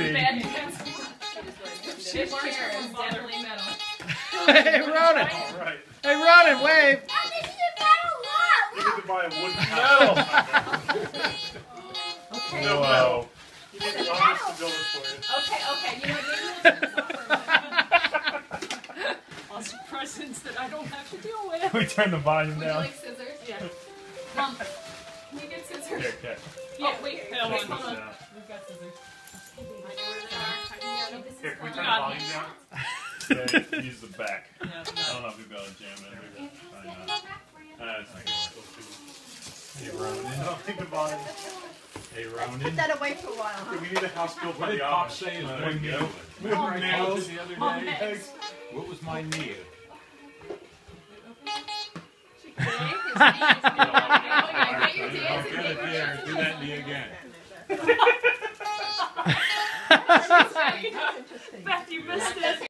see. Bad dance. This chair is definitely metal. Hey, Ronan. All right. Hey, Ronan, wave. Now this is a metal lot. You need to buy a wooden house. Okay. No. You need the owners to build it for you. Okay. You know, maybe we'll also presents that I don't have to deal with. We turn the volume Would you down. like scissors? Yeah. Mom, can we get scissors? Here, okay. Yeah, wait, hold on. This We've down. got scissors. Here, can we turn the Got volume down? Yeah, use the back. Yeah. I don't know if we've got to jam it. Probably not. It's not good. Hey, I Ronan. don't think the volume. Hey, Put Ronan. that away for a while, huh? We need a house built What by did the Pop Amish. say is There one you meal? go. Remember I told you the other Mom, day? next. What was my meal? Get your Don't dance get it there. Do that to me again. Beth, you missed it.